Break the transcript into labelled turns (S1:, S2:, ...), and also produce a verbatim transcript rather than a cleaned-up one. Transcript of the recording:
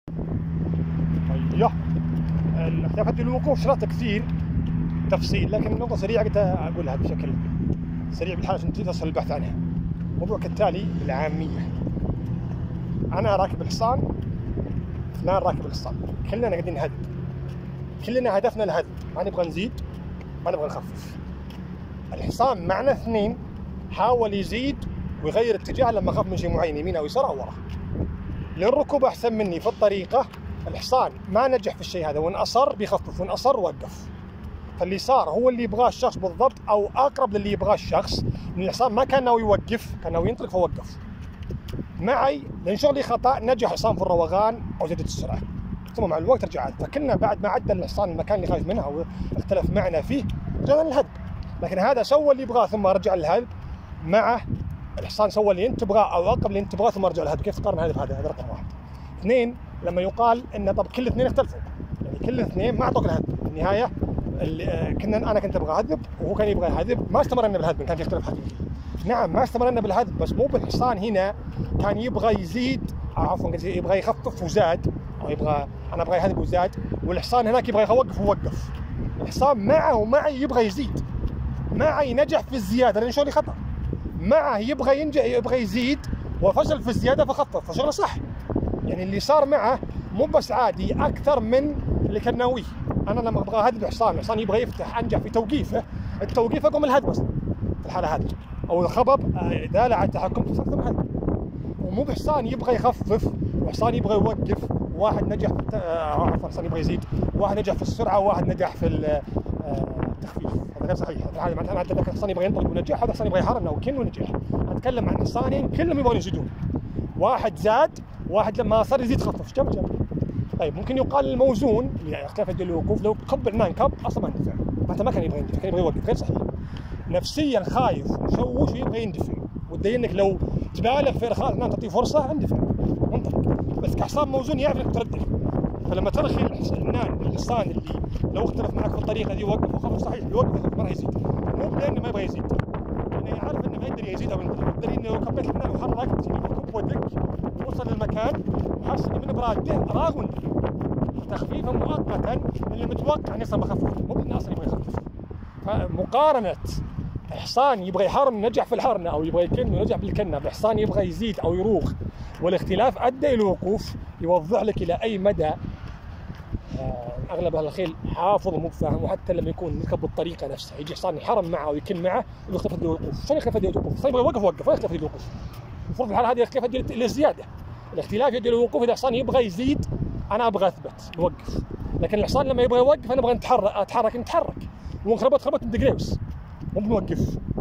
S1: ايوه اختلافات الوقوف شرحت كثير تفصيل، لكن النقطة سريعة قلت أقولها بشكل سريع بالحال عشان تصل البحث عنها. موضوع كالتالي بالعامية: أنا راكب الحصان، فلان راكب الحصان، كلنا قاعدين نهدد، كلنا هدفنا الهدف، ما نبغى نزيد ما نبغى نخفف. الحصان معنا اثنين حاول يزيد ويغير اتجاه لما خاف من شيء معين يمين أو يسار أو ورا. للركوب أحسن مني في الطريقة، الحصان ما نجح في الشيء هذا، وإن أصر بيخفف، وإن أصر وقف. فاللي صار هو اللي يبغاه الشخص بالضبط او اقرب للي يبغاه الشخص، من الحصان ما كان ناوي يوقف، كان ناوي ينطلق فوقف. معي لان شغلي خطا نجح الحصان في الروغان او زادت السرعه، ثم مع الوقت رجع عاد. فكلنا بعد ما عدى الحصان المكان اللي خايف منه او اختلف معنا فيه رجعنا للهدب، لكن هذا سوى اللي يبغاه ثم رجع للهدب، مع الحصان سوى اللي انت تبغاه او اقرب اللي انت تبغاه ثم رجع للهدب. كيف تقارن هذا بهذا؟ هذا رقم واحد. اثنين، لما يقال ان طب كل اثنين اختلفوا، يعني كل اثنين ما اعطوك الهدب، في النهايه كنا انا كنت ابغى اهذب وهو كان يبغى يهذب، ما استمرنا بالهذب، كان في اختلاف حقيقي. نعم ما استمرنا بالهذب، بس مو بالحصان هنا كان يبغى يزيد، عفوا يبغى يخفف وزاد، او يبغى انا ابغى يهذب وزاد، والحصان هناك يبغى يوقف ووقف. الحصان معه ومعي يبغى يزيد، معي نجح في الزياده لان شغلي خطا، معه يبغى ينجح يبغى يزيد وفشل في الزياده فخفف، فشغله صح. يعني اللي صار معه مو بس عادي، اكثر من اللي كان ناويه. انا لما ابغى اهدب حصان، الحصان يبغى يفتح انجح في توقيفه، التوقيف اقوم الهدب اصلا في الحاله هذه، او الخبب داله على التحكم في صرف الهدب. ومو بحصان يبغى يخفف وحصان يبغى يوقف، واحد نجح في عفوا حصان يبغى يزيد، واحد نجح في السرعه وواحد نجح في التخفيف، هذا غير صحيح. هذا معناته ذاك الحصان يبغى ينطلق ونجح، هذا الحصان يبغى يهرب وكن ونجح. اتكلم عن حصانين كلهم يبغون يزيدون، واحد زاد واحد لما صار يزيد خفف، جنب جنب. طيب ممكن يقال الموزون يعني اختلاف ديال الوقوف، لو كبرنا نكب اصلا ما ندفع، معناته ما كان يبغى يندفع، كان يبغى يوقف، غير صحيح. نفسيا خايف مشوش ويبغى يندفع، ودي انك لو تبالغ في ارخاء الناس تعطيه فرصه اندفع انطلق، بس كحصان موزون يعرف انك تردد. فلما ترخي الحصان الحصان اللي لو اختلف معك في الطريقه دي وقف وخلاص، صحيح يوقف ما راح يزيد، مو لانه ما يبغى يزيد، لانه يعرف انه ما يقدر يزيد او ينطلق. يقدر انه لو كبيت الحمام وحركت كب ودك ووصل للمكان وحس من براده راغ تخفيفا مؤقتا اللي متوقع ان يصير مخفف، مو انه اصلا يبغى يخفف. فمقارنه حصان يبغى يحرم نجح في الحرنه او يبغى يكن ونجح بالكنه بحصان يبغى يزيد او يروغ والاختلاف ادى الى الوقوف، يوضح لك الى اي مدى اغلب اهل الخيل حافظ ومو فاهم. وحتى لما يكون يركب بالطريقه نفسها، يجي حصان يحرم معه ويكن معه ويختلف الوقوف. شلون يختلف الوقوف؟ الحصان يبغى يوقف وقف، ولا يختلف الوقوف. المفروض في الحاله هذه الاختلاف يؤدي الى الزياده. الاختلاف يؤدي الى الوقوف اذا حصان يبغى يزيد انا ابغى اثبت نوقف، لكن الحصان لما يبغى يوقف انا ابغى نتحرك اتحرك نتحرك، ونخربط خربط ندقليوس مو بنوقف.